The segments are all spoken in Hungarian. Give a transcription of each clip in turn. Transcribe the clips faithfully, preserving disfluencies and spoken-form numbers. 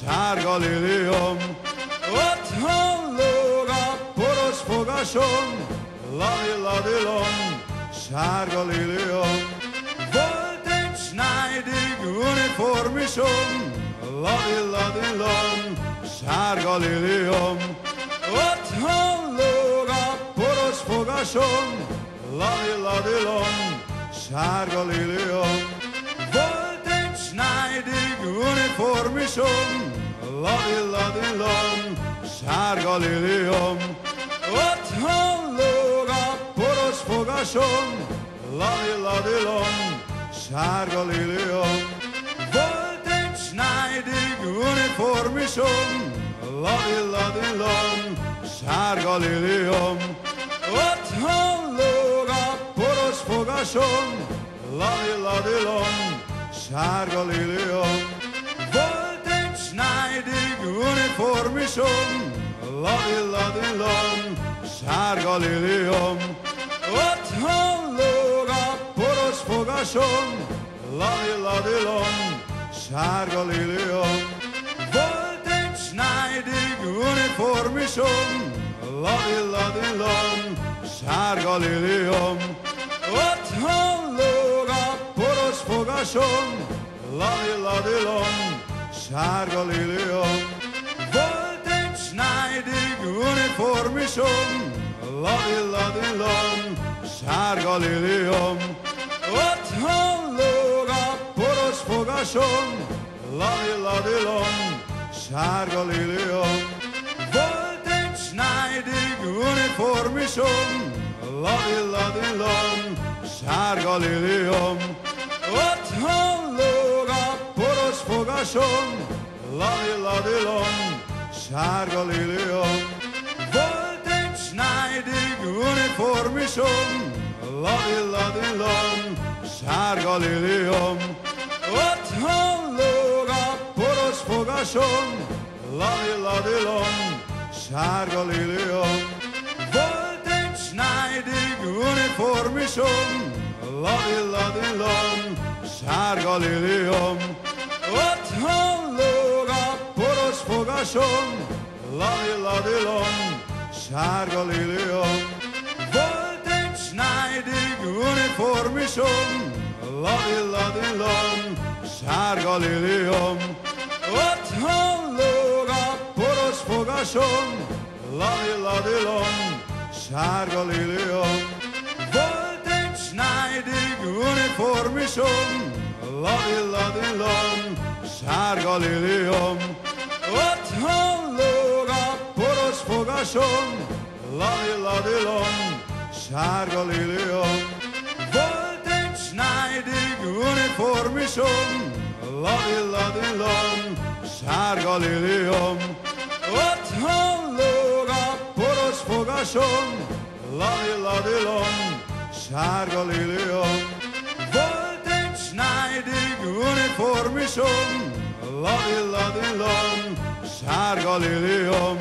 sárga liliom. Otthon lóg a poros fogasom, ladi-ladilom, sárga liliom. Volt egy Schneidig uniformisom, ladi-ladilom, sárga liliom. Otthon lóg a poros fogasom, ladi-ladilom, sárga liliom. Volt egy Schneidig uniformisom, ladi-ladilom, sárga liliom. Otthon lóg a poros fogasom, ladi-ladilom, sárga liliom. Volt egy Schneidig uniformisom, ladi-ladilom, sárga liliom. Otthon lóg a poros fogasom, ladi-ladilom, sárga liliom. Volt egy Schneidig uniformisom, ladi-ladilom, sárga liliom. Otthon lóg a poros fogasom, ladi-ladilom, sárga liliom. Volt egy Schneidig uniformisom, ladi-ladilom, sárga liliom. Otthon lóg a poros fogasom, ladi-ladilom, sárga liliom. Volt egy Schneidig uniformisom, ladi-ladilom, sárga liliom. Otthon lóg a poros fogasom, ladi-ladilom, sárga liliom. Volt egy Schneidig uniformisom, ladi-ladilom, sárga liliom. Otthon lóg a poros fogasom, ladi-ladilom, sárga liliom. Volt egy Schneidig uniformisom, ladi-ladilom, sárga liliom. Otthon lóg a poros fogasom, ladi-ladilom, sárga liliom. Volt egy Schneidig uniformisom, ladi-ladilom, sárga liliom. Otthon lóg a poros fogasom, ladi-ladilom, sárga liliom. Volt egy Schneidig uniformisom, ladi-ladilom, sárga liliom. Otthon lóg a poros fogasom, ladi-ladilom, sárga liliom. Volt egy Schneidig uniformisom, ladi-ladilom, sárga liliom. Otthon lóg a poros fogasom, ladi-ladilom, sárga liliom. Volt egy Schneidig uniformisom, ladi-ladilom, sárga liliom. Otthon lóg a poros fogasom, ladi-ladilom, sárga liliom. Volt egy Schneidig uniformisom, ladi-ladilom, sárga liliom.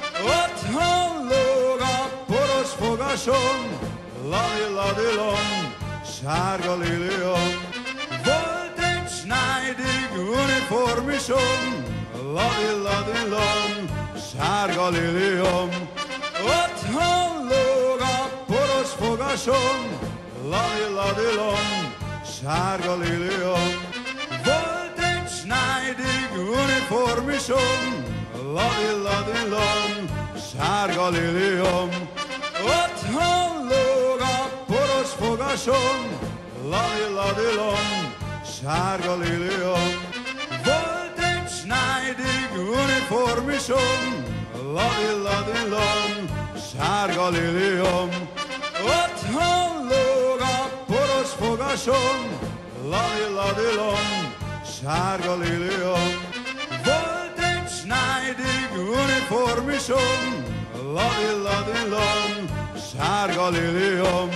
Otthon lóg a poros fogasom, ladi-ladilom, sárga liliom. Volt egy Schneidig uniformisom, ladi-ladilom, sárga liliom. Otthon lóg a poros fogasom, ladi-ladilom, sárga liliom. Volt egy Schneidig uniformisom, ladi-ladilom, sárga liliom. Otthon lóg a poros fogasom, ladi-ladilom, sárga liliom. Volt egy Schneidig uniformisom, ladi-ladilom, sárga liliom. Otthon lóg a poros fogasom, ladi-ladilom, sárga liliom. Volt egy Schneidig uniformisom, ladi-ladilom, sárga liliom.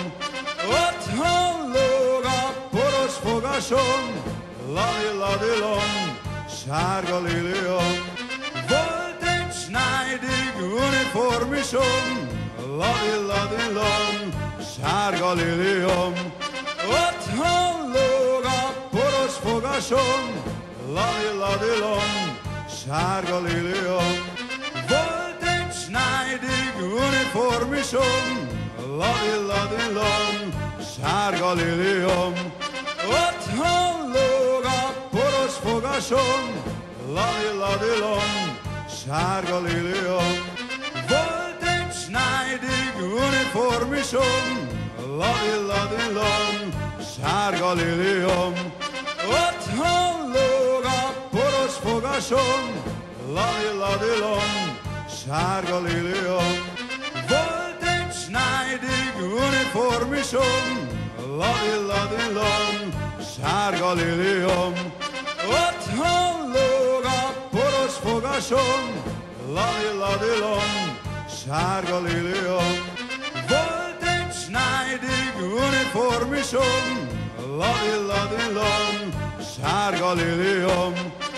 Otthon lóg a poros fogasom, ladi-ladilom, sárga liliom. Volt egy Schneidig uniformisom, ladi-ladilom, sárga liliom. Otthon lóg a poros fogasom, ladi-ladilom, sárga liliom. Volt egy snájdig uniformisom, ladilladillom, sárga liliom. Otthon lóg a poros fogasom, ladilladillom, sárga liliom. Volt egy snájdig uniformisom, ladilladillom, sárga liliom. Otthon lóg a poros fogasom, ladilladillom, sárga liliom. Volt egy snájdig uniformisom, ladilladillom, sárga liliom. Otthon lóg a poros fogasom, ladilladillom, sárga liliom. Volt egy snájdig uniformisom, ladilladillom, sárga liliom.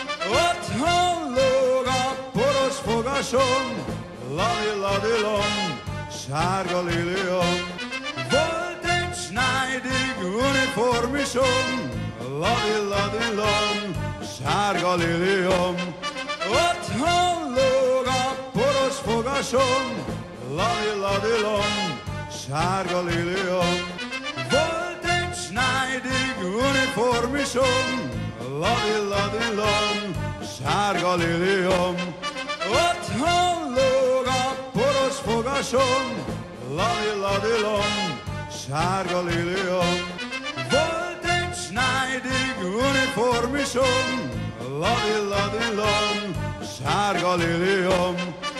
Otthon lóg a poros fogasom, ladilladillom, sárga liliom. Volt egy snájdig uniformisom, ladilladillom, sárga liliom. Otthon lóg a poros fogasom, ladilladillom, sárga liliom. Volt egy snájdig uniformisom, ladilladillom, sárga liliom. Otthon lóg a poros fogasom, ladilladillom, sárga liliom. Volt egy snájdig uniformisom, ladilladillom, sárga liliom.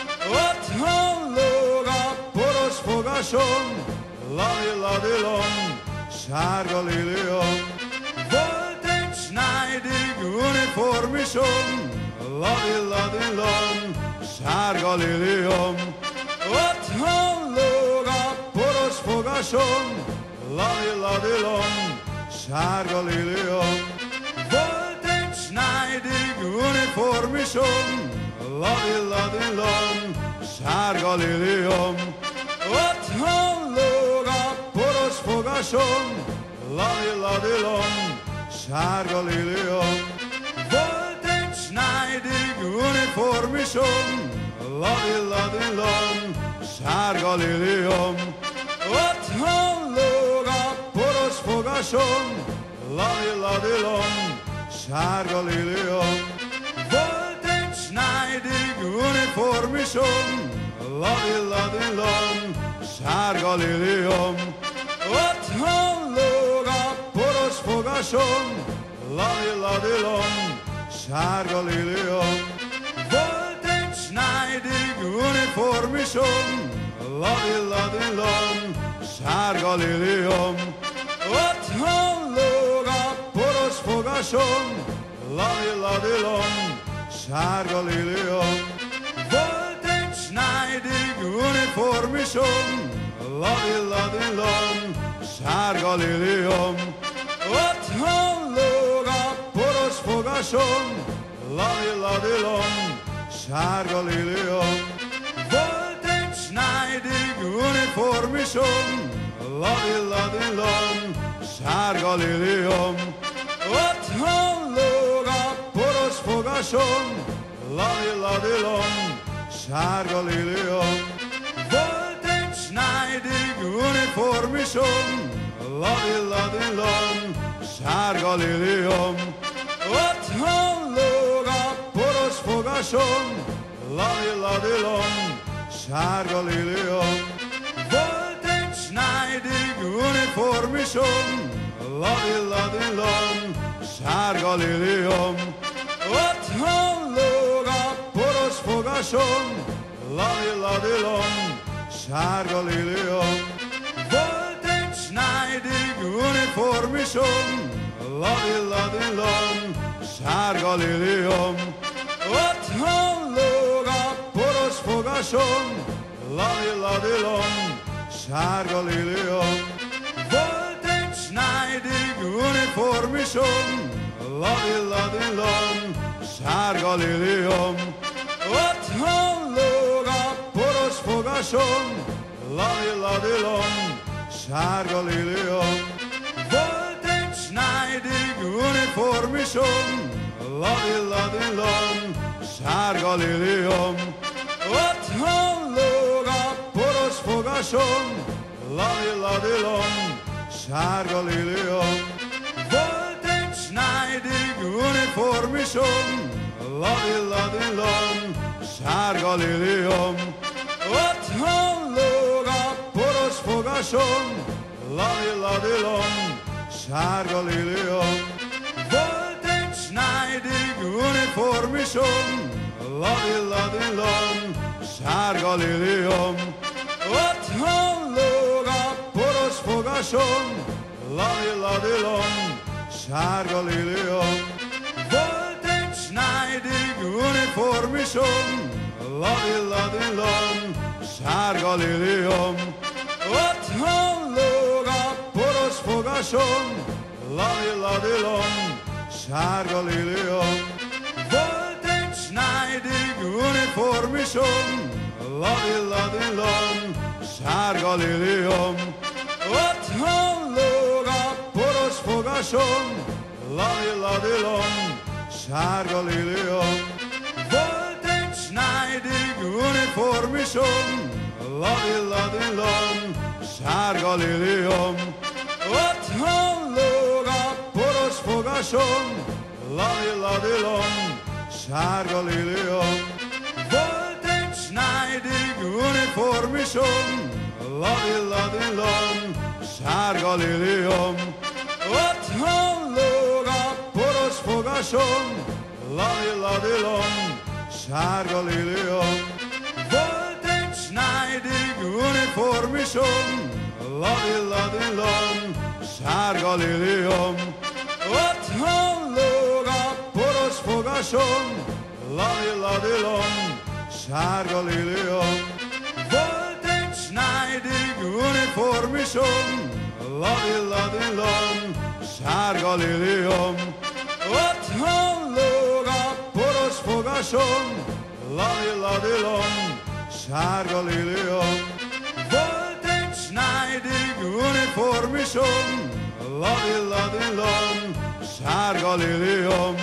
Otthon lóg a poros fogasom, ladilladillom, sárga liliom. Volt egy snájdig uniformisom, ladilladillom, sárga liliom. Otthon lóg a poros fogasom, ladilladillom, sárga liliom. Volt egy snájdig uniformisom, ladilladillom, sárga liliom. Otthon lóg a poros fogasom, ladilladillom, sárga liliom. Volt egy snájdig uniformisom, ladilladillom, sárga liliom. Otthon lóg a poros fogasom, ladilladillom, sárga liliom. Volt egy snájdig uniformisom, ladilladillom, sárga liliom. Otthon lóg a poros fogasom, ladilladillom, sárga liliom. Volt egy snájdig uniformisom, ladilladillom, sárga liliom. Otthon lóg a poros fogasom, ladilladillom, sárga liliom. Volt egy snájdig uniformisom, ladilladillom, sárga liliom. Otthon lóg a poros fogasom, ladilladillom, sárga liliom. Volt egy snájdig uniformisom, ladilladillom, sárga liliom. Otthon lóg a poros fogasom, ladilladillom, sárga liliom. Volt egy snájdig uniformisom, ladilladillom, sárga liliom. Otthon lóg a poros fogasom, ladilladillom, sárga liliom. Volt egy snájdig uniformisom, ladilladillom, sárga liliom. Otthon lóg a poros fogasom, ladilladillom, sárga liliom. Volt egy snájdig uniformisom, ladilladillom, sárga liliom. Otthon lóg a poros fogasom, ladilladillom, sárga liliom. Volt egy snájdig uniformisom, ladilladillom, sárga liliom. Otthon lóg a poros fogasom, ladilladillom, sárga liliom. Volt egy snájdig uniformisom, ladilladillom, sárga liliom, otthon lóg a poros fogasom, ladi-ladilom, sárga liliom. Volt egy Schneidig uniformisom, ladi-ladilom, sárga liliom. Otthon lóg a poros fogasom, ladi-ladilom, sárga liliom. Volt egy Schneidig uniformisom, ladi-ladilom, sárga liliom. Otthon lóg a poros fogasom, ladi-ladilom, sárga liliom. Volt egy Schneidig uniformisom, ladi-ladilom, sárga liliom. Otthon lóg a poros fogasom, ladi-ladilom, sárga liliom. Volt egy Schneidig uniformisom, ladi-ladilom, sárga liliom. Otthon lóg a poros fogasom, ladi-ladilom, sárga liliom. Volt egy Schneidig uniformisom, ladi-ladilom, sárga liliom. Otthon lóg a poros fogasom, ladi-ladilom, sárga liliom. Volt egy Schneidig uniformisom, ladi-ladilom, sárga liliom. Otthon lóg a poros fogasom, ladi-ladilom, sárga liliom. Volt egy Schneidig uniformisom, ladi-ladilom, sárga liliom. Otthon lóg a poros fogasom, ladi-ladilom, sárga liliom. Volt egy Schneidig uniformisom, ladi-ladilom, sárga liliom. Otthon lóg a poros fogasom, ladi-ladilom, sárga liliom. Volt egy Schneidig uniformisom, ladi-ladilom, sárga liliom.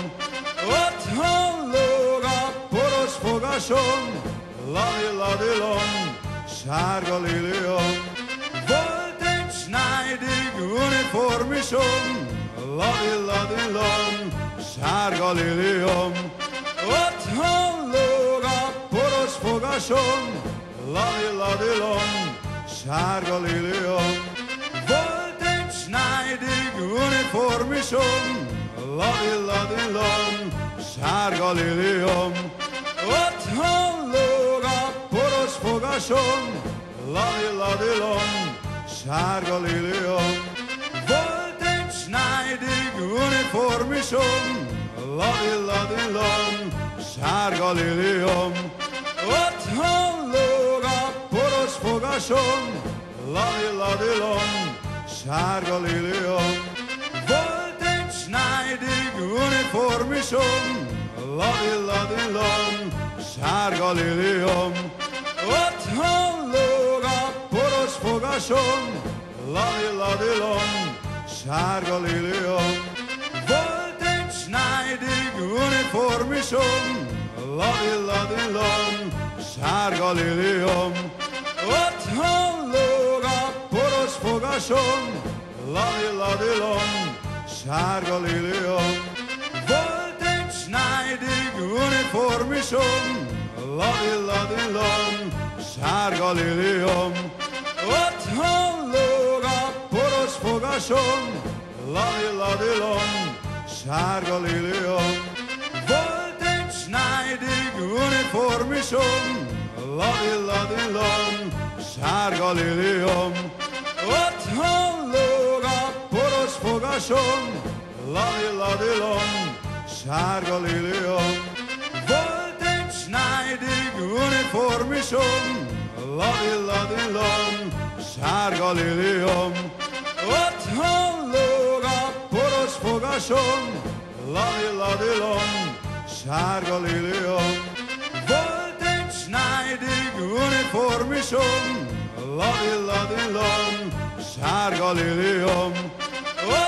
Otthon lóg a poros fogasom, ladi-ladilom, sárga liliom. Volt egy Schneidig uniformisom, ladi-ladilom, sárga liliom. Otthon lóg a poros fogasom, ladi-ladilom, sárga liliom. Volt egy Schneidig uniformisom, ladi-ladilom, sárga liliom. Otthon lóg a poros fogasom, ladi-ladilom, sárga liliom. Volt egy Schneidig uniformisom, ladi-ladilom, sárga liliom. Otthon lóg a poros fogasom, ladi-ladilom, sárga liliom. Volt egy Schneidig uniformisom, ladi-ladilom, sárga liliom. Otthon lóg a poros fogasom, ladi-ladilom, sárga liliom. Volt egy Schneidig uniformisom, ladi-ladilom, sárga liliom. Otthon lóg a poros fogasom, ladi-ladilom, sárga liliom. Volt egy Schneidig uniformisom, ladi-ladilom, sárga liliom. Otthon lóg a poros fogasom, ladi-ladilom, sárga liliom. Volt egy Schneidig uniformisom, ladi-ladilom, sárga liliom. Otthon lóg a poros fogasom, ladi-ladilom, sárga liliom. Volt egy Schneidig uniformisom, ladi-ladilom, sárga liliom. Otthon lóg a poros fogasom, ladi-ladilom, sárga liliom. Volt egy Schneidig uniformisom, ladi-ladilom, sárga liliom.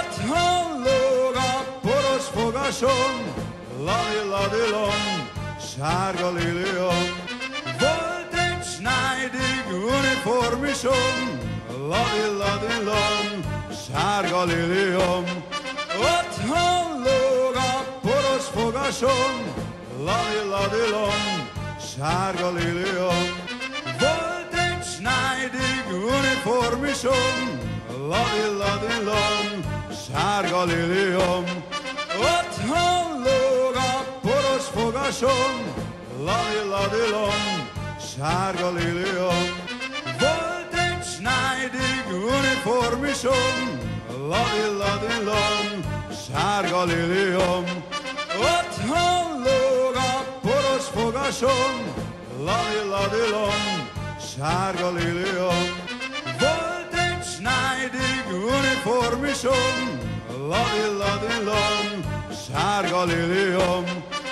Otthon lóg a poros fogasom, ladi-ladilom, sárga liliom. Volt egy snajdig uniformisom, ladilladillom, sárga liliom. Otthon lóg a poros fogasom, ladilladillom, sárga liliom. Volt egy snajdig uniformisom, ladilladillom, sárga liliom. Otthon lóg a poros fogasom, ladilladillom, sárga liliom. Volt egy snajdig uniformisom, ladilladillom, sárga liliom. Otthon lóg a poros fogasom, ladilladillom, sárga liliom. Volt egy snajdig uniformisom, ladilladillom, sárga liliom.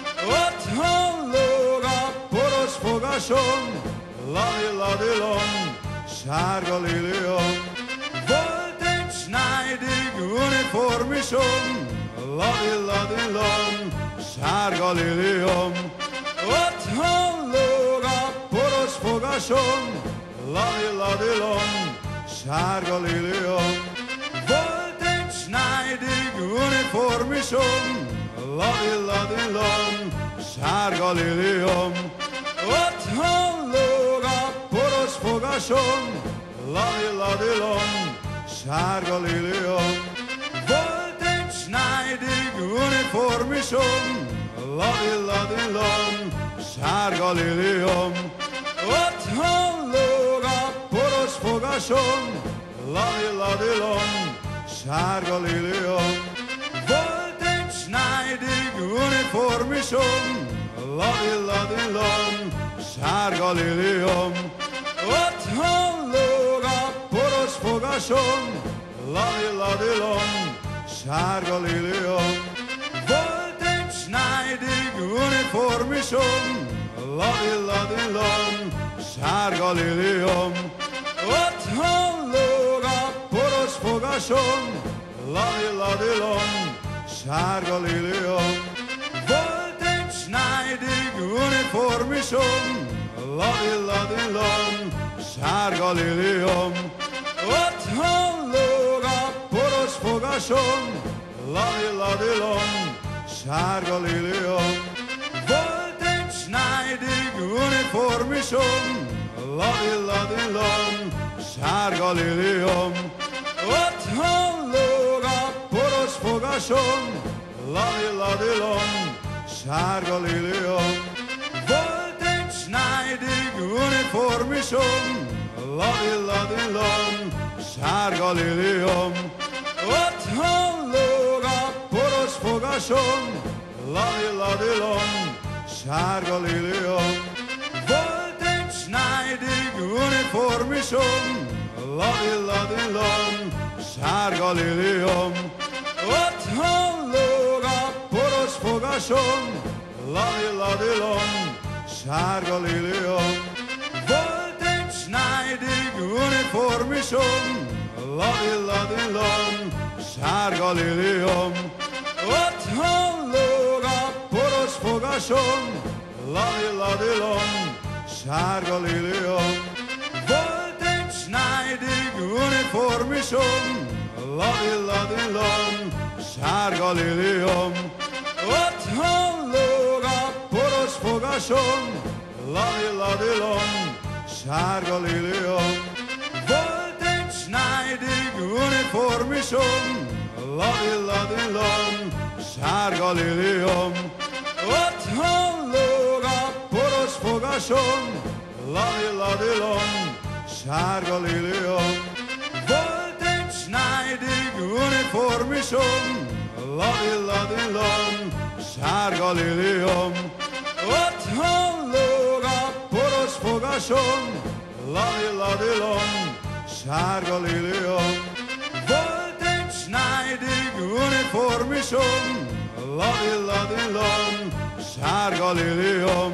Otthon lóg a poros fogasom, ladilladillom, sárga liliom. Volt egy snajdig uniformisom, ladilladillom, sárga liliom. Otthon lóg a poros fogasom, ladilladillom, sárga liliom. Volt egy snajdig uniformisom, ladilladillom, sárga liliom. Otthon lóg a poros fogasom, ladilladillom, sárga liliom. Volt egy snajdig uniformisom, ladilladillom, sárga liliom. Otthon lóg a poros fogasom, ladilladillom, sárga liliom. Volt egy snajdig uniformisom, ladilladillom, sárga liliom. Otthon lóg a poros fogasom, ladilladillom, sárga liliom. Volt egy snajdig uniformisom, ladilladillom, sárga liliom. Otthon lóg a poros fogasom, ladilladillom, sárga liliom. Volt egy snajdig uniformisom, ladilladillom, sárga liliom. Otthon lóg a poros fogasom, ladilladillom, sárga liliom. Volt egy snajdig uniformisom, ladilladillom, sárga liliom. Otthon lóg a poros fogasom, ladilladillom, sárga liliom. Volt egy snajdig uniformisom, ladilladillom, sárga liliom. Otthon lóg a poros fogasom, ladilladillom, sárga liliom. Volt egy snajdig uniformisom, ladilladillom, sárga liliom. Otthon lóg a poros fogasom, ladilladillom, sárga liliom. Volt egy snajdig uniformisom, ladilladillom, sárga liliom. Otthon lóg a poros fogasom, ladilladillom, sárga liliom. Volt egy snajdig uniformisom, ladilladillom, sárga liliom. Otthon lóg a poros fogasom, ladilladillom, sárga liliom. Volt egy snajdig uniformisom, ladilladillom, sárga liliom. Otthon lóg a poros fogasom, ladilladillom, sárga liliom. Volt egy snajdig uniformisom, ladilladillom, sárga liliom. Otthon lóg a poros fogasom, ladilladillom, sárga liliom. Volt egy snajdig uniformisom, ladilladillom, sárga liliom.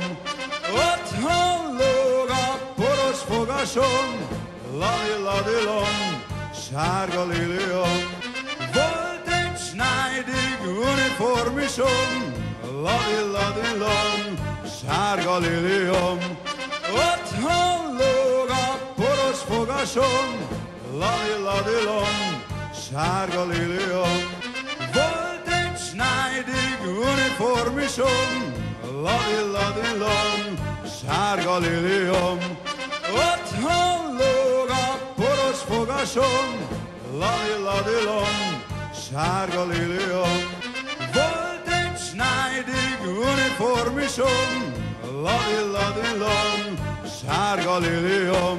Otthon lóg a poros fogasom, ladilladillom, sárga liliom. Volt egy snajdig uniformisom, ladilladillom, sárga liliom, otthon lóg a poros fogasom, ladi-ladilom, sárga liliom. Volt egy Schneidig uniformisom, ladi-ladilom, sárga liliom. Otthon lóg a poros fogasom, ladi-ladilom, sárga liliom. Volt egy Schneidig uniformisom, ladi-ladilom, sárga liliom.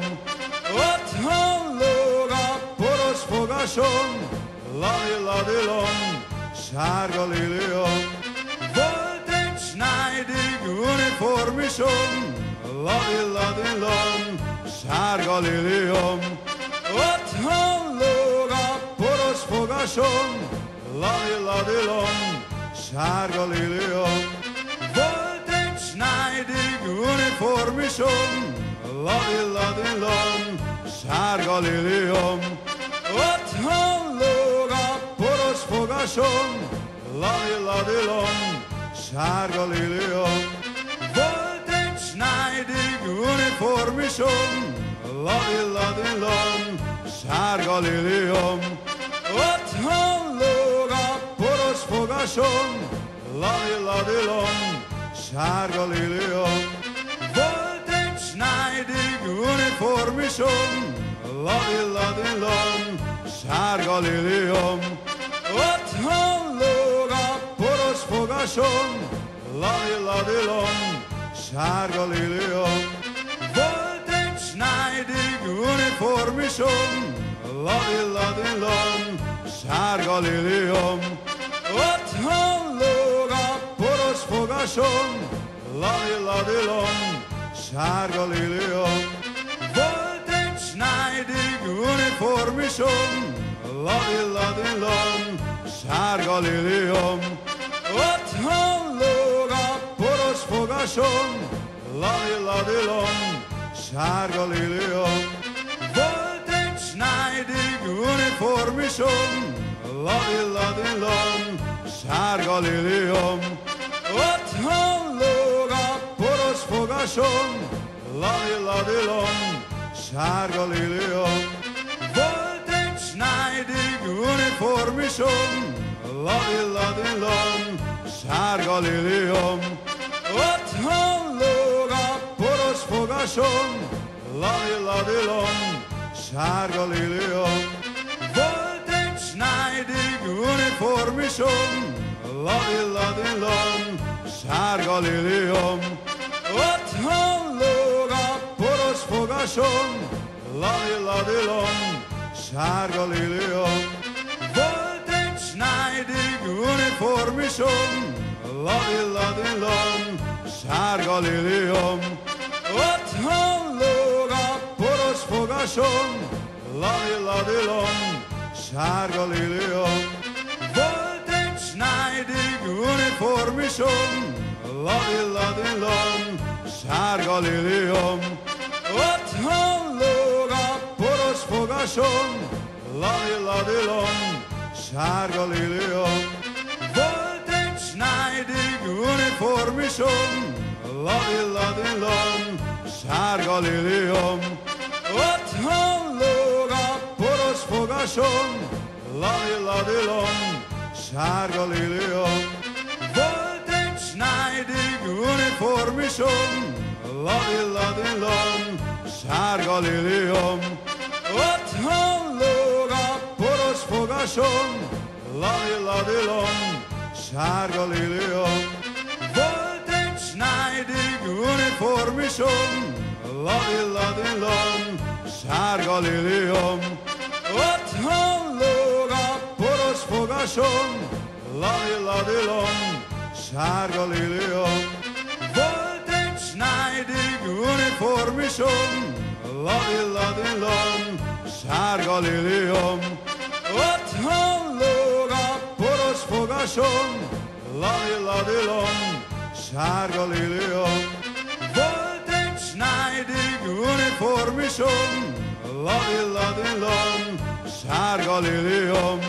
Otthon lóg a poros fogasom, ladi-ladilom, sárga liliom. Volt egy Schneidig uniformisom, ladi-ladilom, sárga liliom. Otthon lóg a poros fogasom, ladi-ladilom, sárga liliom. Volt egy Schneidig uniformisom, ladi-ladilom, sárga liliom. Otthon lóg a poros fogasom, ladi-ladilom, sárga liliom. Volt egy Schneidig uniformisom, ladi-ladilom, sárga liliom. Otthon lóg a poros fogasom, ladi-ladilom, sárga liliom. Volt egy Schneidig uniformisom, ladi-ladilom, sárga liliom. Otthon lóg a poros fogasom, ladi-ladilom, sárga liliom. Volt egy Schneidig uniformisom, ladi-ladilom, sárga liliom. Otthon lóg a poros fogasom, ladi-ladilom, sárga liliom. Volt egy Schneidig uniformisom, ladi-ladilom, sárga liliom. Otthon lóg a poros fogasom, ladi-ladilom, sárga liliom. Volt egy Schneidig uniformisom, ladi-ladilom, sárga liliom. Otthon lóg a poros fogasom, ladi-ladilom, sárga liliom. Volt egy Schneidig uniformisom, ladi-ladilom, sárga liliom. Otthon lóg a poros fogasom, ladi-ladilom, sárga liliom. Volt egy Schneidig uniformisom, ladi-ladilom, sárga liliom. Otthon lóg a poros fogasom, ladi-ladilom, sárga liliom. Volt egy Schneidig uniformisom, ladi-ladilom, sárga liliom. Otthon lóg a poros fogasom, ladi-ladilom, sárga liliom. Volt egy Schneidig uniformisom, ladi-ladilom, sárga liliom. Otthon lóg a poros fogasom, ladi-ladilom, sárga liliom. Volt egy Schneidig uniformisom, ladi-ladilom, sárga liliom. Otthon lóg a poros fogasom, ladi-ladilom, sárga liliom. Volt egy Schneidig uniformisom, ladi-ladilom, sárga liliom. Otthon lóg a poros fogasom, ladi-ladilom, sárga liliom. Volt egy Schneidig uniformisom, ladi-ladilom, sárga liliom. Otthon lóg a poros fogasom, ladi-ladilom, sárga liliom. Volt egy Schneidig uniformisom, ladi-ladilom, sárga liliom. Otthon lóg a poros fogasom, ladi-ladilom, sárga liliom. Volt egy Schneidig uniformisom, ladi-ladilom, sárga liliom.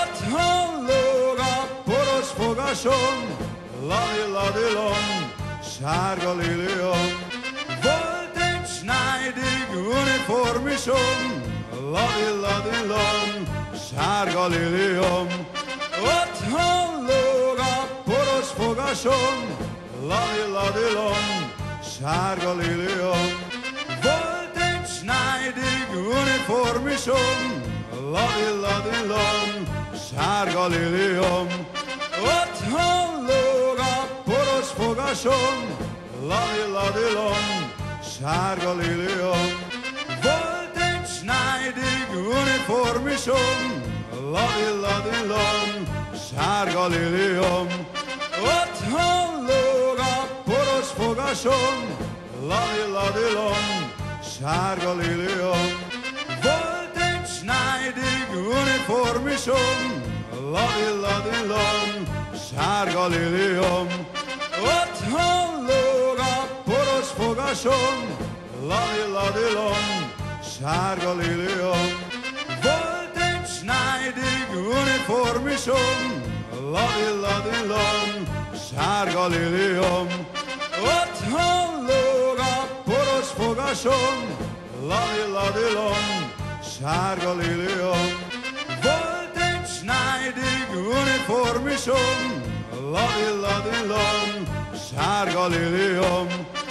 Otthon lóg a poros fogasom, ladi-ladilom, sárga liliom. Volt egy snájdig uniformisom, ladilladillom, sárga liliom. Otthon lóg a poros fogasom, ladilladillom, sárga liliom. Volt egy snájdig uniformisom, ladilladillom, sárga liliom. Otthon lóg a poros fogasom, ladilladillom, sárga liliom. Volt egy snájdig uniformisom, ladilladillom, sárga liliom. Otthon lóg a poros fogasom, ladilladillom, sárga liliom. Volt egy snájdig uniformisom, ladilladillom, sárga liliom. Otthon lóg a poros fogasom, ladilladillom, sárga liliom. Volt egy snájdig uniformisom, ladilladillom, sárga liliom. Otthon lóg a poros fogasom, ladilladillom, sárga liliom. Volt egy snájdig uniformisom, ladilladillom, sárga liliom.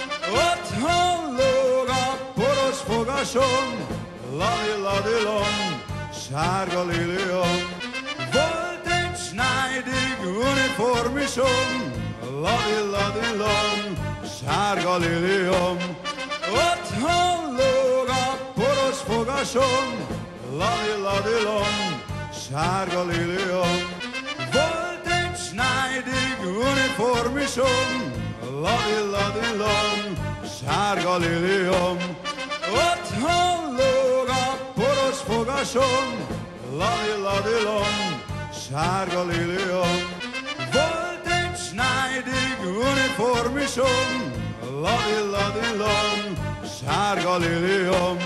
Otthon lóg a poros fogasom, ladilladillom, sárga liliom. Volt egy snájdig uniformisom, ladilladillom, sárga liliom. Otthon lóg a poros fogasom, ladilladillom, sárga liliom. Volt egy snájdig uniformisom, ladilladillom, sárga liliom. Otthon lóg a poros fogasom, ladilladillom, sárga liliom. Volt egy snájdig uniformisom, ladilladillom, sárga liliom.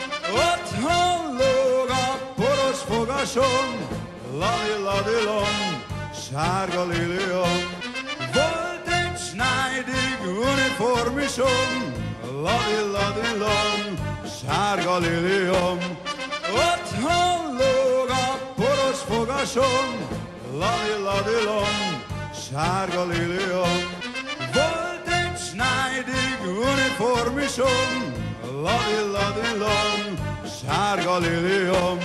Otthon lóg a poros fogasom, ladilladillom, sárga liliom. Volt egy snájdig uniformisom, ladilladillom, sárga liliom. Otthon lóg a poros fogasom, ladilladillom, sárga liliom. Volt egy snájdig uniformisom, ladilladillom, sárga liliom.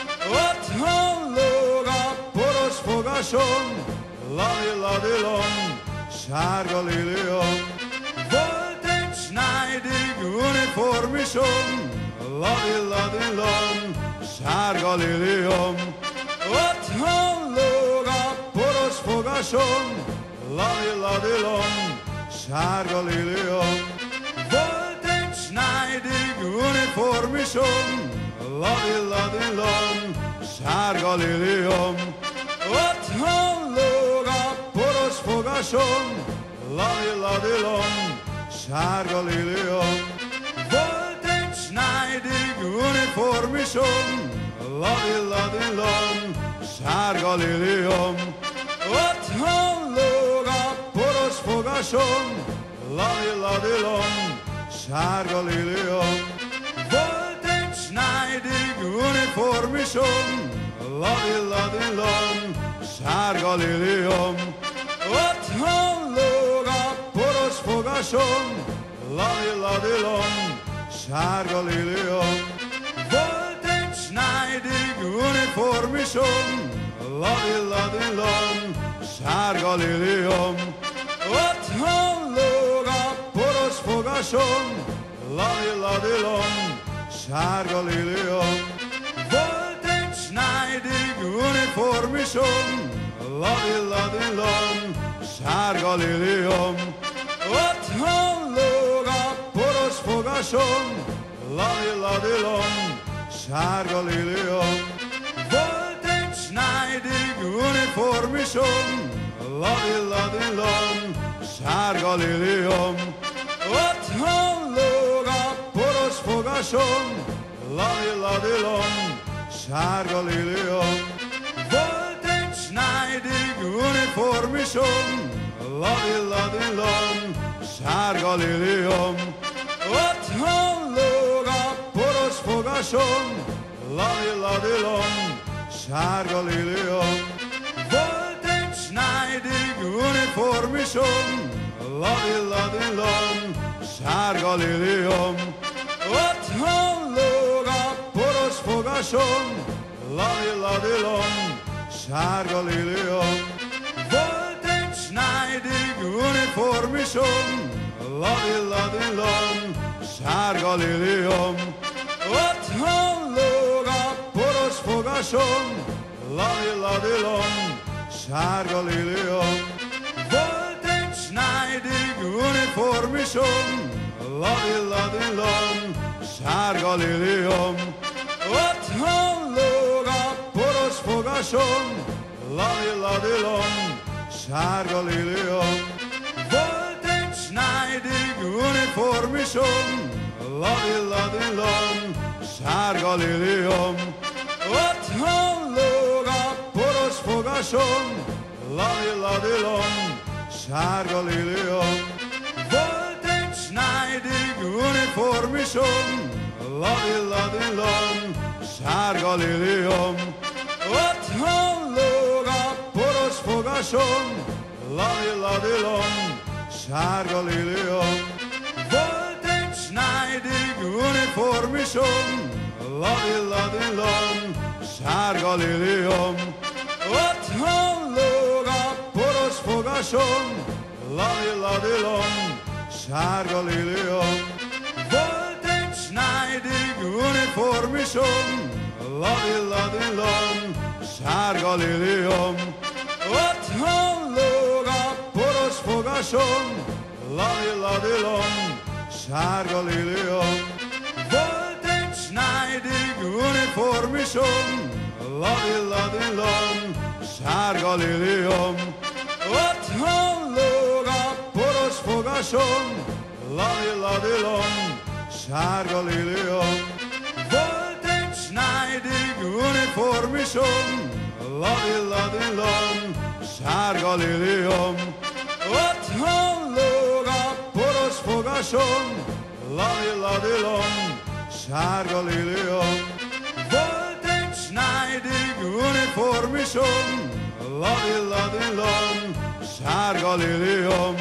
Otthon lóg a poros fogasom, ladilladillom, sárga liliom. Volt egy snájdig uniformisom, ladilladillom, sárga liliom. Otthon lóg a poros fogasom, ladilladillom, sárga liliom. Volt egy snájdig uniformisom, ladilladillom, sárga liliom. Otthon lóg a poros fogasom, ladilladillom, sárga liliom. Volt egy snájdig uniformisom, ladilladillom, sárga liliom. Otthon lóg a poros fogasom, ladilladillom, sárga liliom. Volt egy snájdig uniformisom, ladilladillom, sárga liliom. Otthon lóg a poros fogasom, ladilladillom, sárga liliom. Volt egy snájdig uniformisom, ladilladillom, sárga liliom. Otthon lóg a poros fogasom, ladilladillom, sárga liliom. Volt egy snájdig uniformisom, ladilladillom, sárga liliom. Otthon lóg a poros fogasom, ladilladillom, sárga liliom. Volt egy snájdig uniformisom, ladilladillom, sárga liliom. Otthon lóg a poros fogasom, ladilladillom, sárga liliom. Volt egy snájdig uniformisom, ladilladillom, sárga liliom. Otthon lóg a poros fogasom, ladi-ladilom, sárga liliom. Volt egy Schneidig uniformisom, ladi-ladilom, sárga liliom. Otthon lóg a poros fogasom, ladi-ladilom, sárga liliom. Volt egy Schneidig uniformisom, ladi-ladilom, sárga liliom. Otthon lóg a poros fogasom, ladi-ladilom, sárga liliom. Volt egy Schneidig uniformisom, ladi-ladilom, sárga liliom. Otthon lóg a poros fogasom, ladi-ladilom, sárga liliom. Volt egy Schneidig uniformisom, ladi-ladilom, sárga liliom. Otthon lóg a poros fogasom, ladi-ladilom, sárga liliom. Volt egy Schneidig uniformisom, ladi-ladilom, sárga liliom. Otthon lóg a poros fogasom, ladi-ladilom, sárga liliom. Volt egy Schneidig uniformisom, ladi-ladilom, sárga liliom. Otthon lóg a poros fogasom, ladi-ladilom, sárga liliom. Volt egy Schneidig uniformisom, ladi-ladilom, sárga liliom. Otthon lóg a poros fogasom, ladi-ladilom, sárga liliom. Volt egy Schneidig uniformisom, ladi-ladilom, sárga liliom. Otthon lóg a poros fogasom, ladi-ladilom, sárga liliom. Volt egy Schneidig uniformisom, ladi-ladilom, sárga liliom. Otthon lóg a poros fogasom, ladi-ladilom, sárga liliom. Volt egy Schneidig uniformisom, ladi-ladilom, sárga liliom.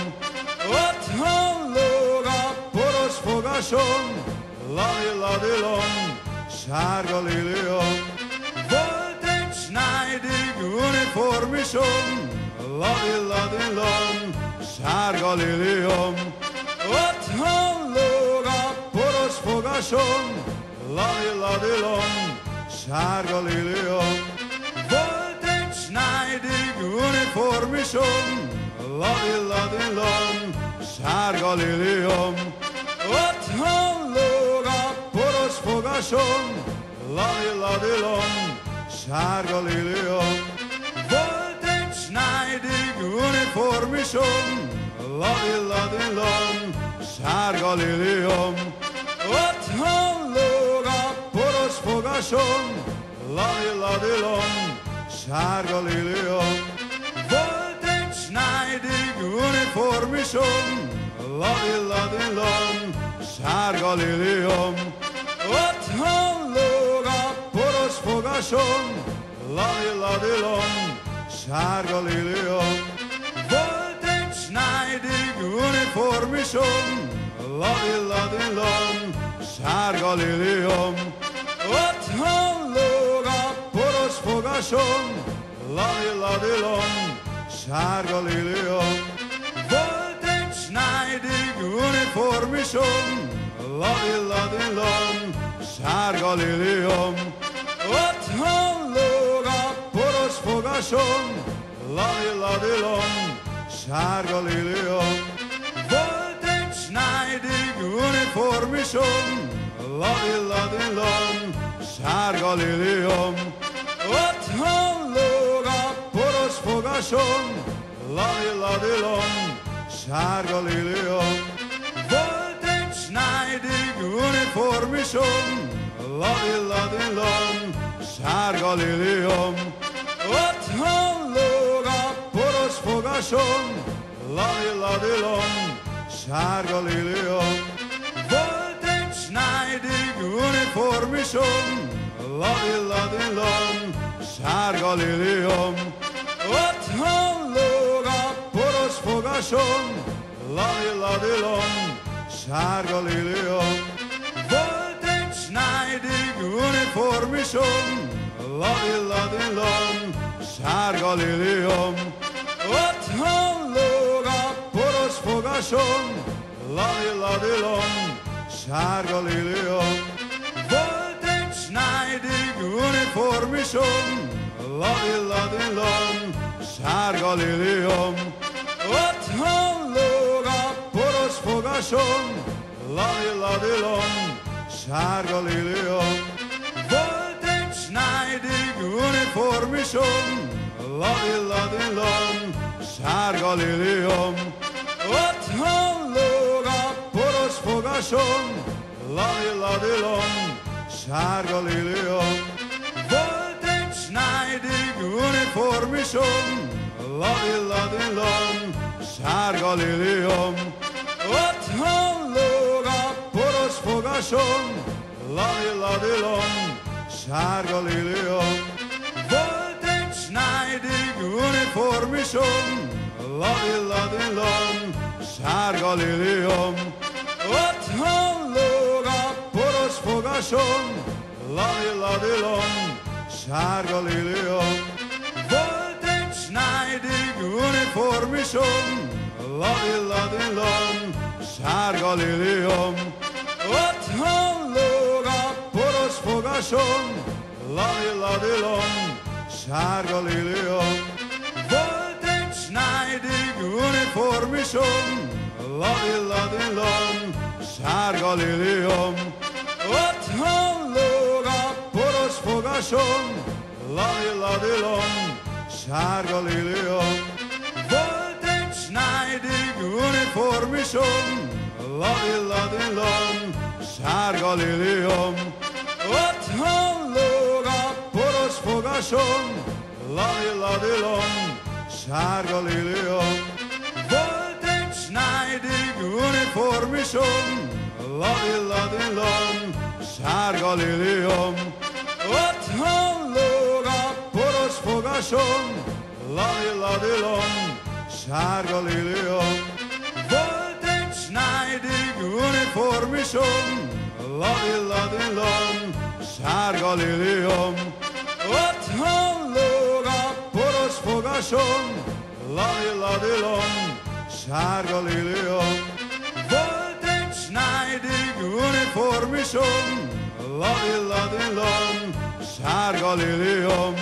Otthon lóg a poros fogasom, ladi-ladilom, sárga liliom. Volt egy Schneidig uniformisom, ladi-ladilom, sárga liliom. Otthon lóg a poros fogasom, ladi-ladilom, sárga liliom. Volt egy Schneidig uniformisom, ladi-ladilom, sárga liliom. Otthon lóg a poros fogasom, ladi-ladilom, sárga liliom. Volt egy Schneidig uniformisom, ladi-ladilom, sárga liliom. Otthon lóg a poros fogasom, ladi-ladilom, sárga liliom. Volt egy Schneidig uniformisom, ladi-ladilom, sárga liliom. Otthon lóg a poros fogasom, ladi-ladilom, sárga liliom. Volt egy Schneidig uniformisom, ladi-ladilom, sárga liliom. Otthon lóg a poros fogasom, ladi-ladilom, sárga liliom. Volt egy Schneidig uniformisom, ladi-ladilom, sárga liliom. Otthon lóg a poros fogasom, ladi-ladilom, sárga liliom. Volt egy Schneidig uniformisom, ladi-ladilom, sárga liliom. Otthon lóg a poros fogasom, ladi-ladilom, sárga liliom. Volt egy Schneidig uniformisom, ladi-ladilom, sárga liliom. Otthon lóg a poros fogasom, ladi-ladilom, sárga liliom. Volt egy Schneidig uniformisom, ladilladillom, sárga liliom. Otthon lóg a poros fogasom, ladilladillom, sárga liliom. Volt egy Schneidig uniformisom, ladilladillom, sárga liliom. Otthon lóg a poros fogasom, ladilladillom, sárga liliom. Volt egy Schneidig uniformisom, ladilladillom, sárga liliom. Otthon lóg a poros fogasom, ladilladillom, sárga liliom. Volt egy Schneidig uniformisom, ladilladillom, sárga liliom. Otthon lóg a poros fogasom, ladilladillom, sárga liliom. Volt egy Schneidig uniformisom, ladilladillom, sárga liliom. Otthon lóg a poros fogasom, ladilladillom, sárga liliom. Volt egy Schneidig uniformisom, ladilladillom, sárga liliom. Otthon lóg a poros fogasom, ladilladillom, sárga liliom. Volt egy Schneidig uniformisom, ladilladillom, sárga liliom. Otthon lóg a poros fogasom, ladilladillom, sárga liliom. Volt egy Schneidig uniformisom, ladilladillom, sárga liliom. Otthon lóg a poros fogasom, ladilladillom, sárga liliom. Volt egy Schneidig uniformisom, ladilladillom, sárga liliom. Otthon lóg a poros fogasom, ladilladillom, sárga liliom. Volt egy Schneidig uniformisom, ladilladillom, sárga liliom. Otthon lóg a poros fogasom, ladilladillom, sárga liliom. Volt egy Schneidig uniformisom, ladilladillom, sárga liliom. Otthon lóg a poros fogasom, ladilladillom, sárga liliom. Volt egy Schneidig uniformisom, ladilladillom, sárga liliom.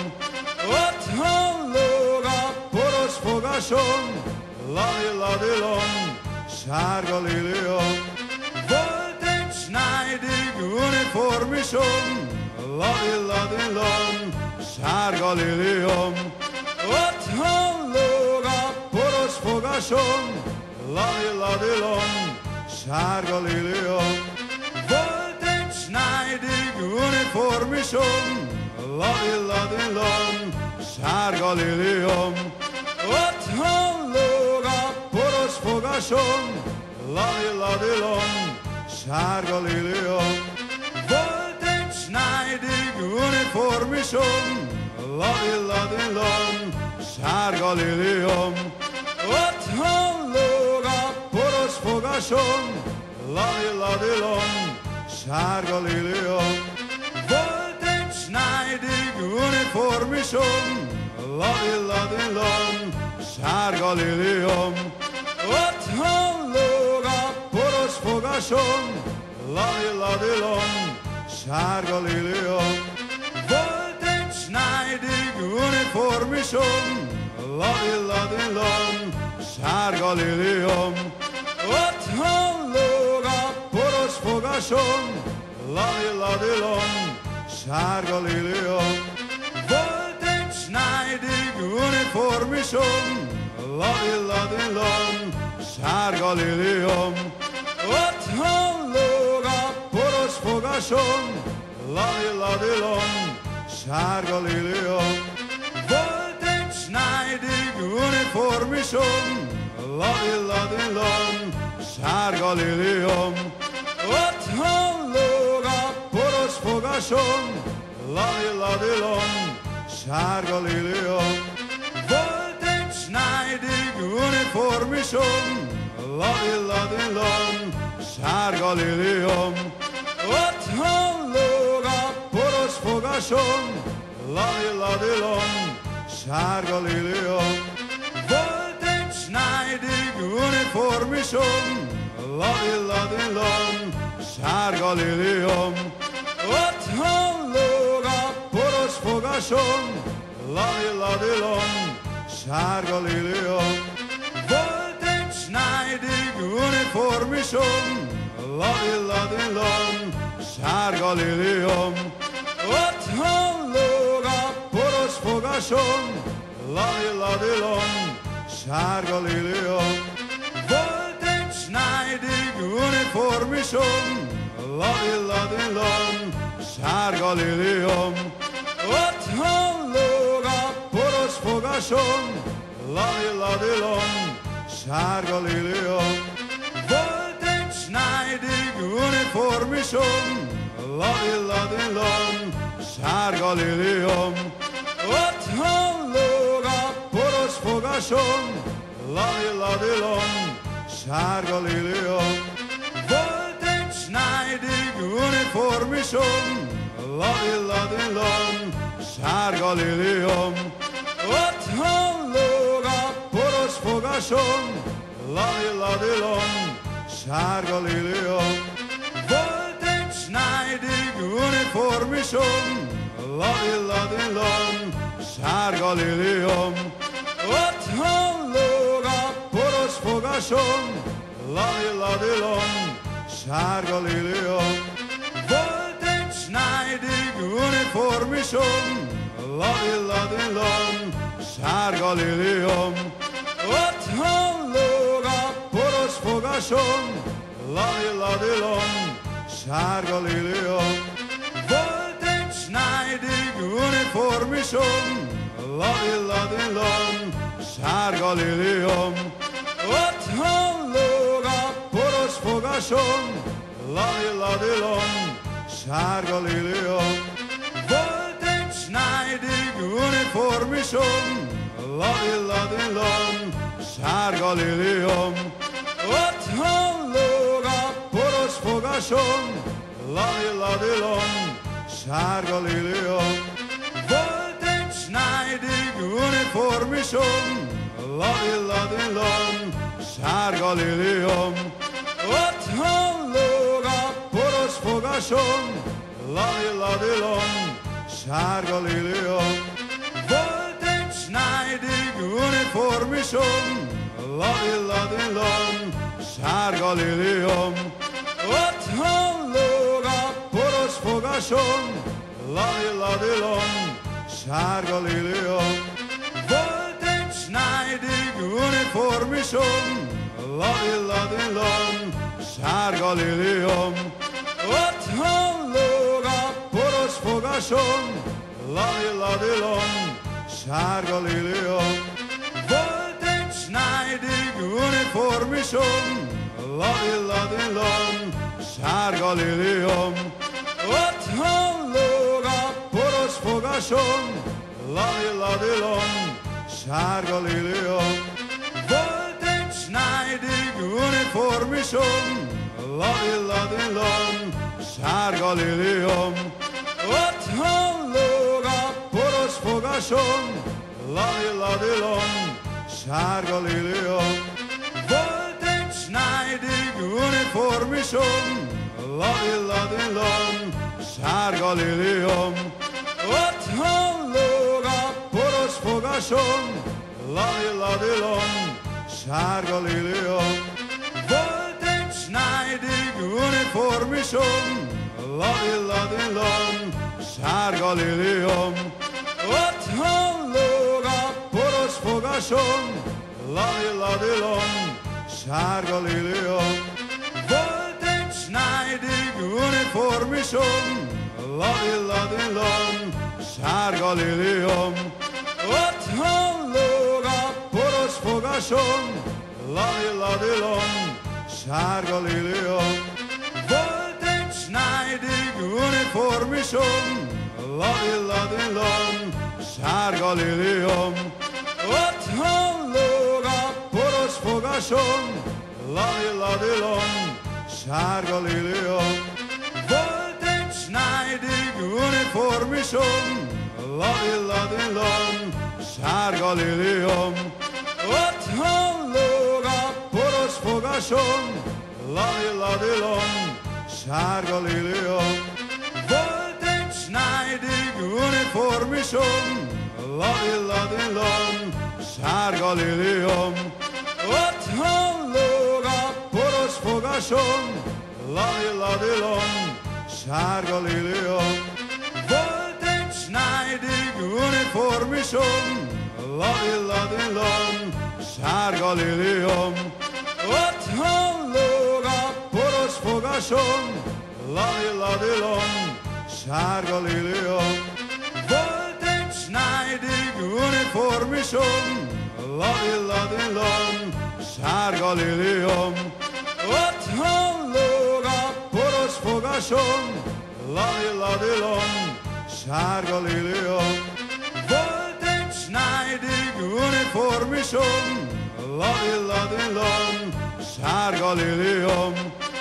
Otthon lóg a poros fogasom, ladilladillom, sárga liliom. Volt egy Schneidig uniformisom, ladilladillom, sárga liliom. Otthon lóg a poros fogasom, ladilladillom, sárga liliom. Volt egy Schneidig uniformisom, ladilladillom, sárga liliom. Otthon lóg a poros fogasom, ladilladillom, sárga liliom. Volt egy Schneidig uniformisom, ladilladillom, sárga liliom. Otthon lóg a poros fogasom, ladilladillom, sárga liliom. Volt egy Schneidig uniformisom, ladilladillom, sárga liliom. Otthon lóg a poros fogasom, ladilladillom, sárga liliom. Volt egy Schneidig uniformisom, ladilladillom, sárga liliom. Otthon lóg a poros fogasom, ladilladillom, sárga liliom. Volt egy Schneidig uniformisom, ladilladillom, sárga liliom. Otthon lóg a poros fogasom, ladilladillom, sárga liliom. Volt egy Schneidig uniformisom, ladilladillom, sárga liliom, otthon lóg a poros fogasom, ladi-ladilom, sárga liliom. Volt egy Schneidig uniformisom, ladi-ladilom, sárga liliom. Otthon lóg a poros fogasom, ladi-ladilom, sárga liliom. Volt egy Schneidig uniformisom, ladi-ladilom, sárga liliom. Otthon lóg a poros fogasom, ladi-ladilom, sárga liliom. Volt egy Schneidig uniformisom, ladi-ladilom, sárga liliom. Otthon lóg a poros fogasom, ladi-ladilom, sárga liliom. Volt egy Schneidig uniformisom, ladi-ladilom, sárga liliom. Otthon lóg a poros fogasom, ladi-ladilom, sárga liliom. Volt egy Schneidig uniformisom, ladi-ladilom, sárga liliom. Otthon lóg a poros fogasom, ladi-ladilom, sárga liliom. Volt egy Schneidig uniformisom, ladi-ladilom, sárga liliom. Otthon lóg a poros fogasom, ladi-ladilom, sárga liliom. Volt egy Schneidig uniformisom, ladi-ladilom, sárga liliom. Otthon lóg a poros fogasom, ladi-ladilom, sárga liliom. Volt egy Schneidig uniformisom, ladi-ladilom, sárga liliom. Otthon lóg a poros fogasom, ladi-ladilom, sárga liliom. Volt egy Schneidig uniformisom, ladi-ladilom, sárga liliom. Otthon lóg a poros fogasom, ladi-ladilom, sárga liliom. Volt egy Schneidig uniformisom, ladi-ladilom, sárga liliom. Otthon lóg a poros fogasom, ladi-ladilom, sárga liliom. Volt egy Schneidig uniformisom, ladi-ladilom, sárga liliom. Otthon lóg a poros fogasom, ladi-ladilom, sárga liliom. Volt egy Schneidig uniformisom, ladi-ladilom, sárga liliom. Otthon lóg a poros fogasom, ladi-ladilom, sárga liliom. Volt egy Schneidig uniformisom, ladi-ladilom, sárga liliom. Otthon lóg a poros fogasom, ladi-ladilom, sárga liliom. Volt egy Schneidig uniformisom, ladi-ladilom, sárga liliom. Otthon lóg a poros fogasom, ladi-ladilom, sárga liliom. Volt egy Schneidig uniformisom, ladi-ladilom, sárga liliom. Otthon lóg a poros fogasom, ladi-ladilom, sárga liliom. Volt egy Schneidig uniformisom, ladi-ladilom, sárga liliom. Otthon lóg a poros fogasom, ladi-ladilom, sárga liliom. Volt egy Schneidig uniformisom, ladi-ladilom, sárga liliom. Otthon lóg a poros fogasom, ladi-ladilom, sárga liliom. Volt egy Schneidig uniformisom, ladi-ladilom, sárga liliom. Otthon lóg a poros fogasom, ladi-ladilom, sárga liliom. Volt egy snájdig uniformisom, ladilladillom, sárga liliom. Otthon lóg a poros fogasom, ladilladillom, sárga liliom. Volt egy snájdig uniformisom, ladilladillom, sárga liliom. Otthon lóg a poros fogasom, ladilladillom, sárga liliom. Volt egy snájdig uniformisom, ladilladillom, sárga liliom. Otthon lóg a poros fogasom, ladilladillom, sárga liliom. Volt egy snájdig uniformisom, ladilladillom, sárga liliom. Otthon lóg a poros fogasom, ladilladillom, sárga liliom. Volt egy snájdig uniformisom, ladilladillom, sárga liliom. Otthon lóg a poros fogasom, ladilladillom, sárga liliom. Volt egy snájdig uniformisom, ladilladillom, sárga liliom.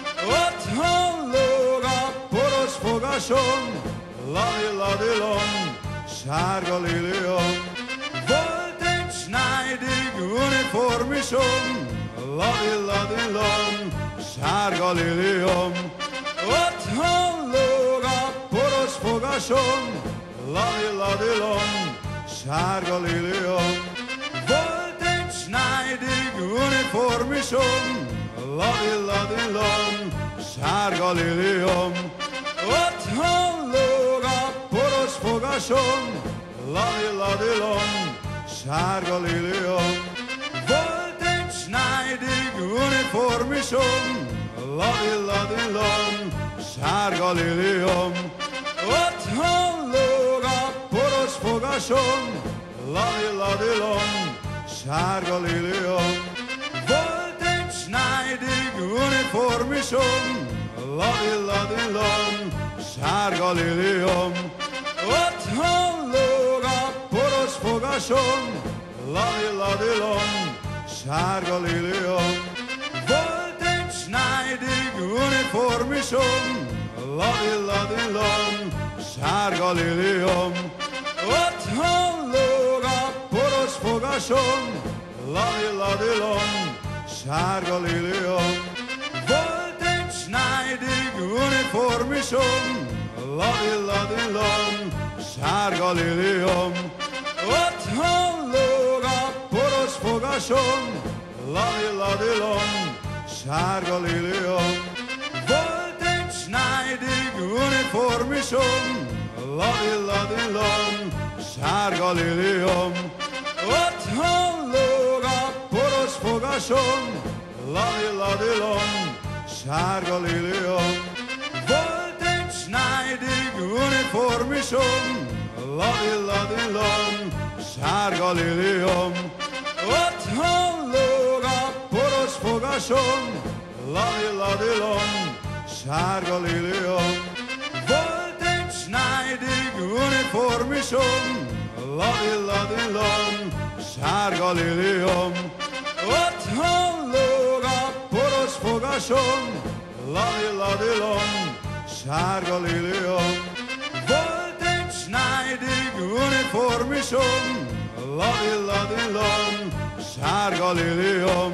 Otthon lóg a poros fogasom, ladilladillom, sárga liliom. Volt egy snájdig uniformisom, ladilladillom, sárga liliom. Otthon lóg a poros fogasom, ladilladillom, sárga liliom. Volt egy snájdig uniformisom, ladilladillom, sárga liliom. Otthon lóg a poros fogasom, ladilladillom, sárga liliom. Volt egy snájdig uniformisom, ladilladillom, sárga liliom. Otthon lóg a poros fogasom, ladilladillom, sárga liliom. Volt egy snájdig uniformisom, ladilladillom, sárga liliom. Otthon lóg a poros fogasom, ladilladillom, sárga liliom. Volt egy snájdig uniformisom, ladilladillom, sárga liliom. Otthon lóg a poros fogasom, ladilladillom, sárga liliom. Volt egy snájdig uniformisom, ladilladillom, sárga liliom. Otthon lóg a poros fogasom, ladilladillom, sárga liliom. Volt egy snájdig uniformisom, ladilladillom, sárga liliom. Otthon lóg a poros fogasom, ladilladillom, sárga liliom. Volt egy snájdig uniformisom, ladilladillom, sárga liliom. Otthon lóg a poros fogasom, ladilladillom, sárga liliom. Volt egy snájdig uniformisom, ladilladillom, sárga liliom. Otthon lóg a poros fogasom, ladilladillom, sárga liliom. Volt egy snájdig uniformisom, ladilladillom, sárga liliom.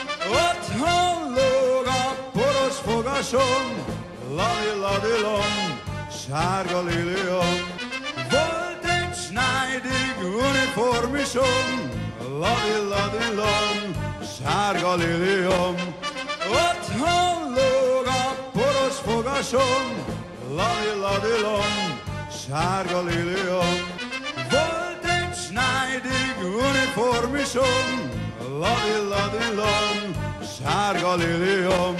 Otthon lóg a poros fogasom, ladilladillom, sárga liliom. Volt egy snájdig uniformisom, ladilladillom, sárga liliom. Otthon lóg a poros fogasom, ladilladillom, sárga liliom. Volt egy snájdig uniformisom, ladilladillom, sárga liliom.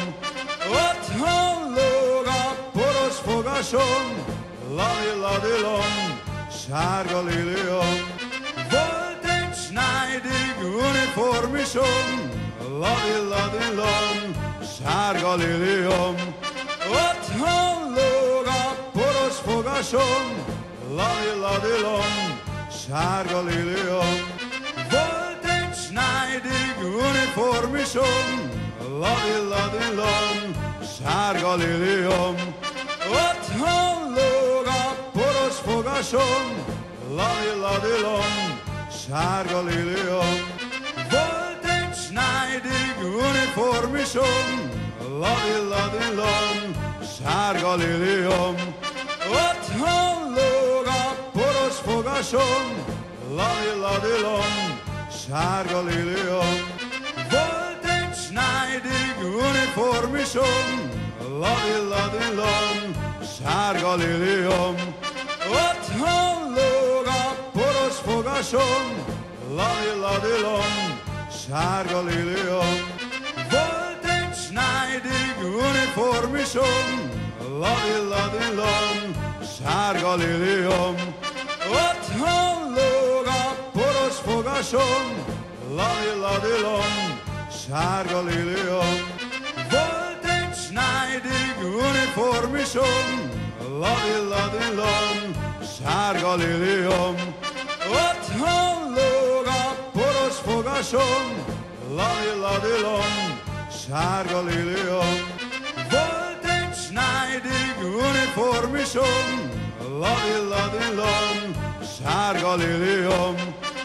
Otthon lóg a poros fogasom, ladilladillom, sárga liliom. Volt egy snájdig uniformisom, ladilladillom, sárga liliom. Otthon lóg a poros fogasom, ladi-ladilom, sárga liliom. Volt egy Schneidig uniformisom, ladi-ladilom, sárga liliom. Otthon lóg a poros fogasom, ladi-ladilom, sárga liliom. Volt egy Schneidig uniformisom, ladi-ladilom, sárga liliom. Otthon lóg a poros fogasom, ladi-ladilom, sárga liliom. Volt egy Schneidig uniformisom, ladi-ladilom, sárga liliom. Otthon lóg a poros fogasom, ladi-ladilom, sárga liliom. Volt egy Schneidig uniformisom, ladi-ladilom, sárga liliom. Otthon lóg a poros fogasom, ladi-ladilom, sárga liliom. Volt egy Schneidig uniformisom, ladi-ladilom, sárga liliom. Otthon lóg a poros fogasom, ladi-ladilom, sárga liliom. Volt egy Schneidig uniformisom, ladi-ladilom, sárga liliom.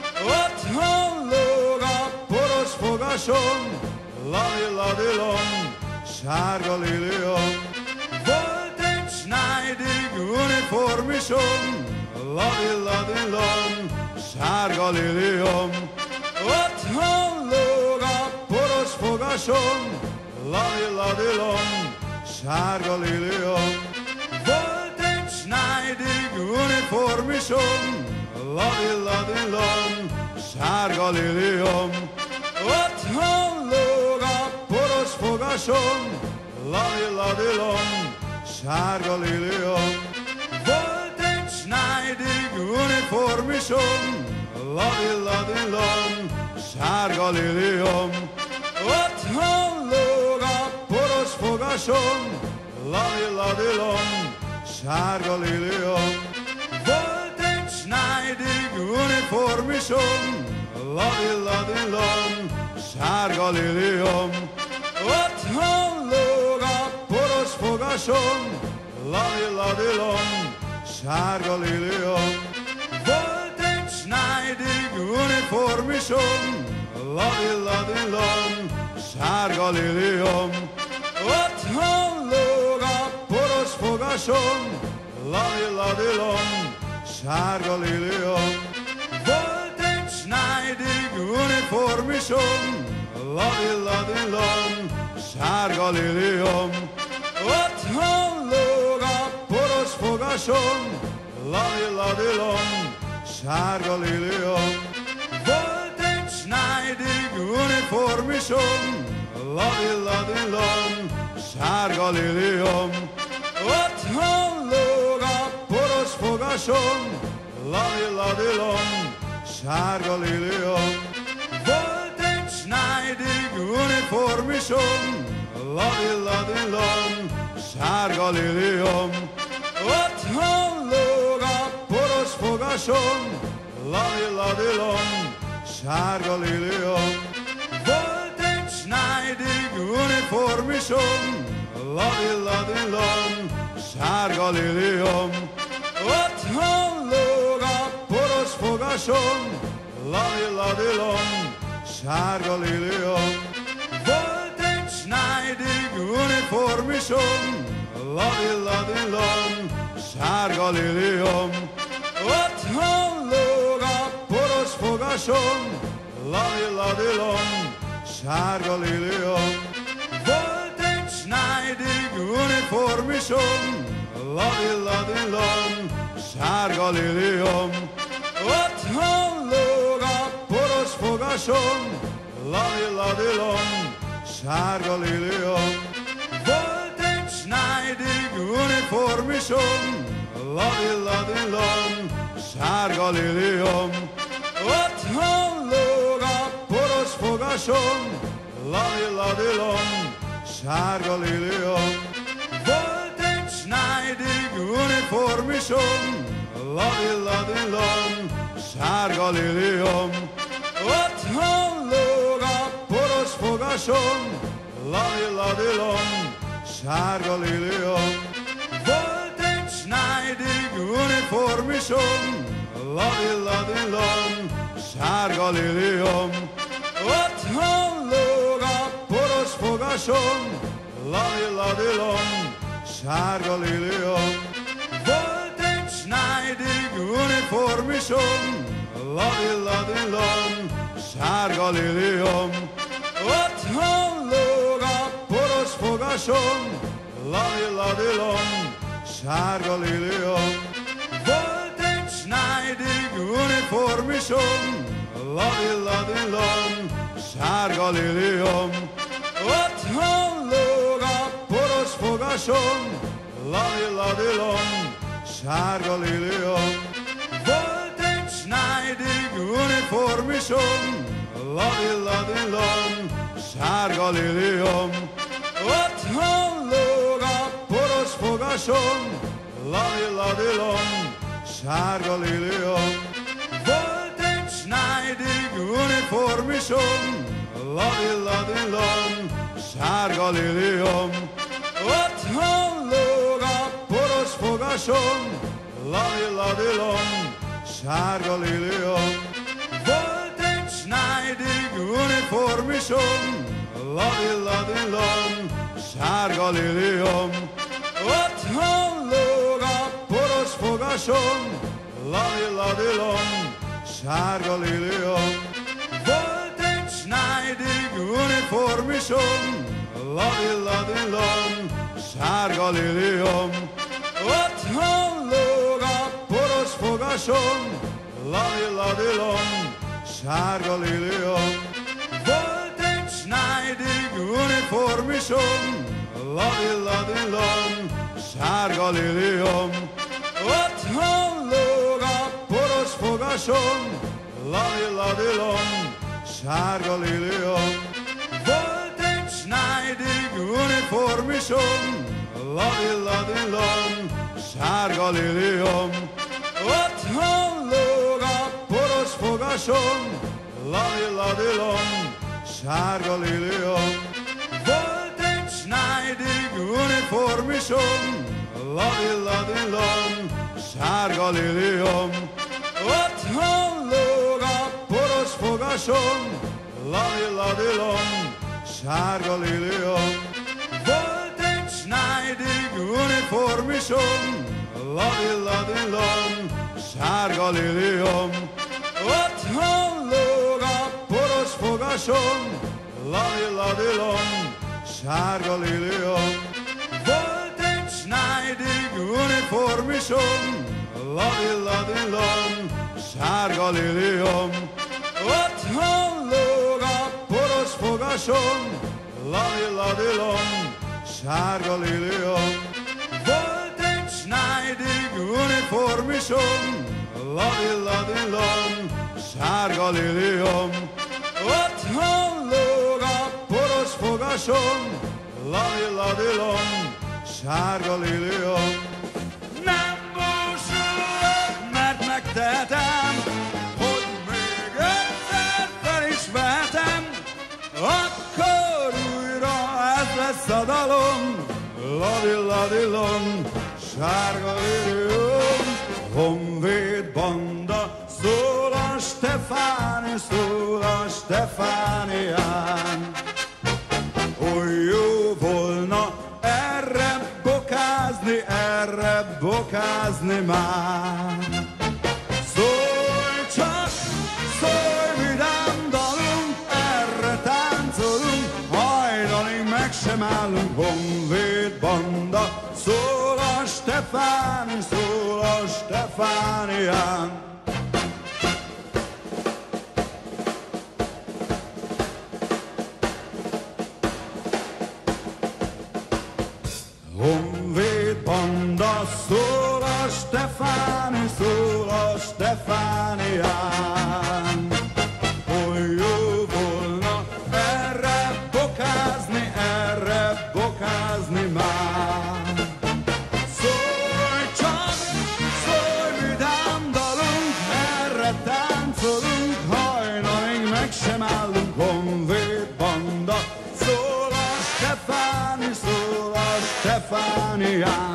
Otthon lóg a poros fogasom, ladi-ladilom, sárga liliom. Volt egy Schneidig uniformisom, ladi-ladilom, sárga liliom. Otthon lóg a poros fogasom, ladi-ladilom, sárga liliom. Volt egy Schneidig uniformisom, ladi-ladilom, sárga liliom. Otthon lóg a poros fogasom, ladi-ladilom, sárga liliom. Volt egy Schneidig uniformisom, ladi-ladilom, sárga liliom. Otthon lóg a poros fogasom, ladi-ladilom, sárga liliom. Volt egy Schneidig uniformisom, ladi-ladilom, sárga liliom. Otthon lóg a poros fogasom, ladi-ladilom, sárga liliom. Volt egy Schneidig uniformisom, ladi-ladilom, sárga liliom. Otthon lóg a poros fogasom, ladi-ladilom, sárga liliom. Volt egy Schneidig uniformisom, ladi-ladilom, sárga liliom. Otthon lóg a poros fogasom, ladi-ladilom, sárga liliom. Volt egy Schneidig uniformisom, ladi-ladilom, sárga liliom. Otthon lóg a poros fogasom, ladi-ladilom, sárga liliom. Volt egy Schneidig uniformisom, ladi-ladilom, sárga liliom. Otthon lóg a poros fogasom, ladi-ladilom, sárga liliom. Volt egy Schneidig uniformisom, ladi-ladilom, sárga liliom. Otthon lóg a poros fogasom, ladi-ladilom, sárga liliom. Volt egy Schneidig uniformisom, ladi-ladilom, sárga liliom. Otthon lóg a poros fogasom, ladi-ladilom, sárga liliom. Volt egy Schneidig uniformisom, ladi-ladilom, sárga liliom. Otthon lóg a poros fogasom, ladi-ladilom, sárga liliom. Volt egy Schneidig uniformisom, ladi-ladilom, sárga liliom. Otthon lóg a poros fogasom, ladi-ladilom, sárga liliom. Volt egy Schneidig uniformisom, ladilladillom, sárga liliom. Otthon lóg a poros fogasom, ladilladillom, sárga liliom. Volt egy Schneidig uniformisom, ladilladillom, sárga liliom. Otthon lóg a poros fogasom, ladilladillom, sárga liliom. Volt egy Schneidig uniformisom, ladilladillom, sárga liliom. Otthon lóg a poros fogasom, ladilladillom, sárga liliom. Volt egy Schneidig uniformisom, ladilladillom, sárga liliom. Otthon lóg a poros fogasom, ladilladillom, sárga liliom. Volt egy Schneidig uniformisom, ladilladillom, sárga liliom. Otthon lóg a poros fogasom, ladilladillom, sárga liliom. Volt egy Schneidig uniformisom, ladilladillom, sárga liliom. Otthon lóg a poros fogasom, ladilladillom, sárga liliom. Volt egy Schneidig uniformisom, ladilladillom, sárga liliom. Otthon lóg a poros fogasom, ladilladillom, sárga liliom. Volt egy Schneidig uniformisom, ladilladillom, sárga liliom. Otthon lóg a poros fogasom, ladilladillom, sárga liliom. Volt egy Schneidig uniformisom, ladilladillom, sárga liliom. Otthon lóg a poros fogasom, ladilladillom, sárga liliom. Volt egy Schneidig uniformisom, ladilladillom, sárga liliom. Otthon lóg a poros fogasom, ladilladillom, sárga liliom. Volt egy Schneidig uniformisom, ladilladillom, sárga liliom. Otthon lóg a poros fogasom, ladilladillom, sárga liliom. Volt egy Schneidig uniformisom, ladilladillom, sárga liliom. Otthon lóg a poros fogasom, ladilladillom, sárga liliom. Volt egy Schneidig uniformisom, ladilladillom, sárga liliom. Otthon lóg a poros fogasom, ladilladillom, sárga liliom. Volt egy Schneidig uniformisom, ladilladillom, sárga liliom. Otthon lóg a poros fogasom, ladilladillom, sárga liliom. Nem búsulok, mert megtehetem, hogy még egyszer felismertem, akkor újra ez lesz a dalom, ladilladillom, sárga liliom. Honvéd banda, szól a Stefáni, szól a Stefánián. Oly jó volna erre bokázni, erre bokázni már. Szólj csak, szólj vidám dalunk, erre táncolunk, hajnalig meg sem állunk. Honvéd banda, szól a Stefáni, szól a Stefánián. Honvéd banda, szól a Stefáni, szól a Stefánián. Oly jó volna erre bokázni, erre Stefánián.